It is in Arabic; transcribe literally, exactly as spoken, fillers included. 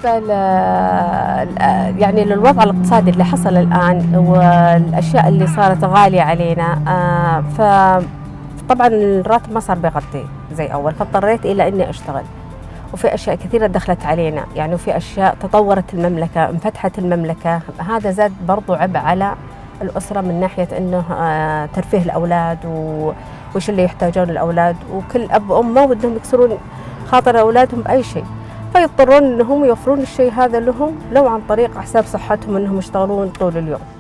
بالنسبة ل يعني للوضع الاقتصادي اللي حصل الآن والأشياء اللي صارت غالية علينا، فطبعا الراتب ما صار بيغطي زي أول، فاضطريت إلى إني أشتغل. وفي أشياء كثيرة دخلت علينا يعني، وفي أشياء تطورت المملكة، انفتحت المملكة، هذا زاد برضو عبء على الأسرة من ناحية إنه ترفيه الأولاد وش اللي يحتاجون الأولاد، وكل أب وأم ما ودهم يكسرون خاطر أولادهم بأي شيء، فيضطرون إنهم يوفرون الشيء هذا لهم لو عن طريق حساب صحتهم إنهم يشتغلون طول اليوم.